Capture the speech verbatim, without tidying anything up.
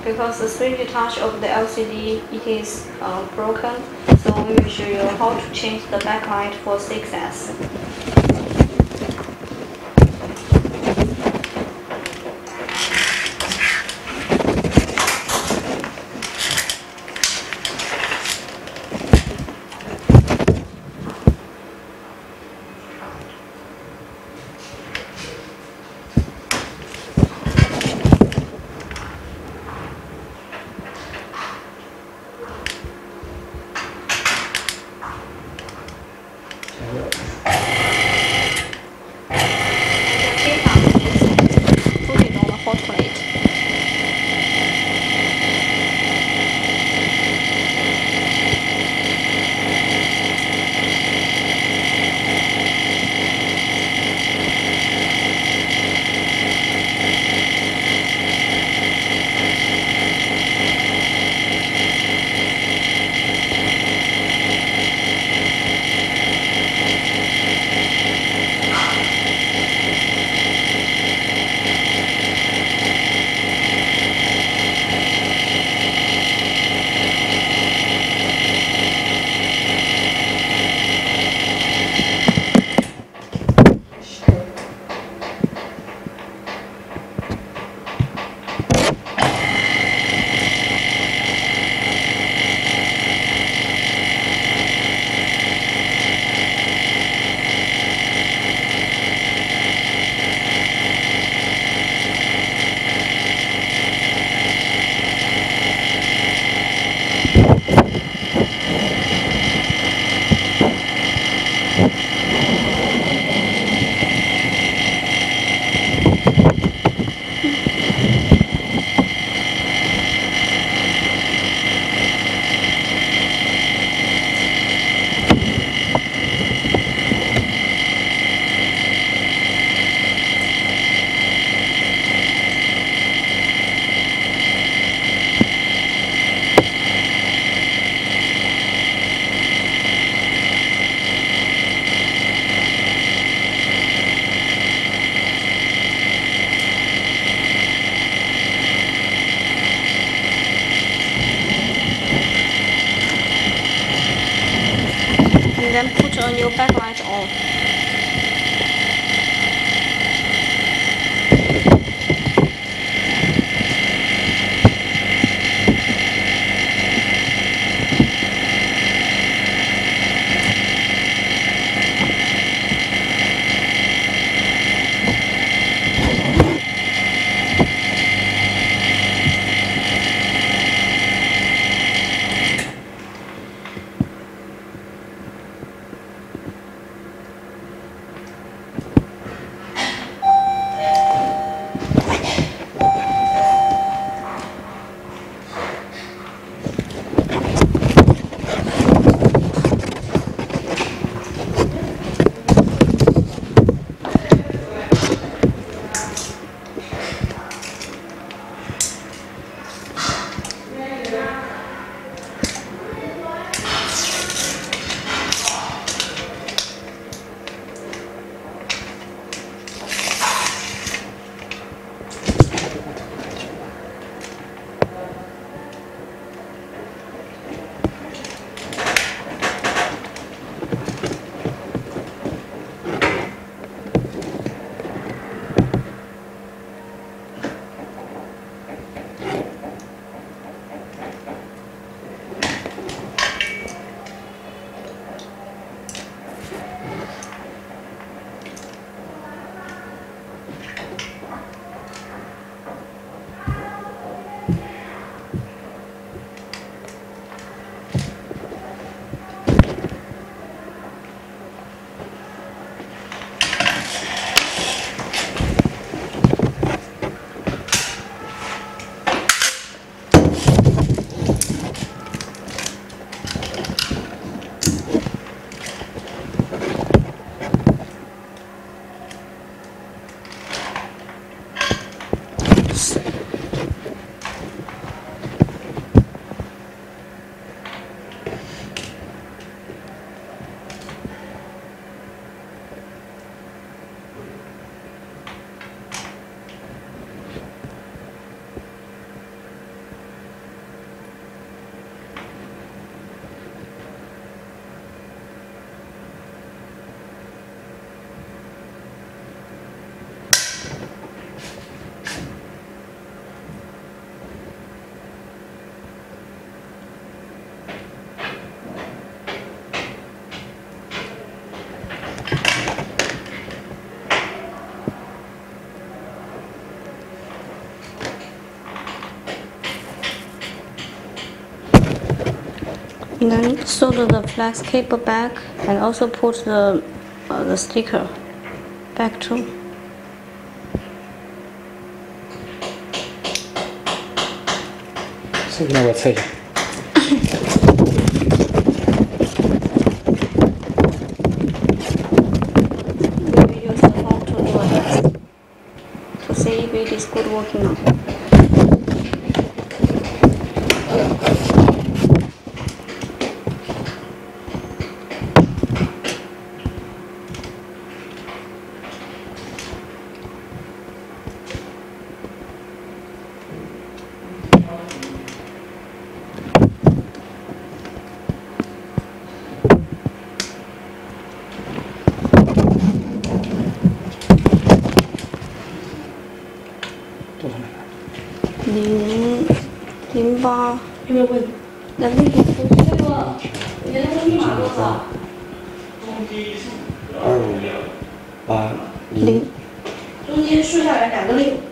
because the three D touch of the L C D it is uh, broken, so we will show you how to change the backlight for six S. Put it on the hot plate. And then put a new backlight on. And then solder the flex cable back and also put the uh, the sticker back too. 这个让我测一下。 We will use the phone to do a test to see if it is good working now. 多少来着？ 零零八， 有没有问？ 那那个这个你的那个密码多少？ 二五八零。 零。 中间竖下来两个六。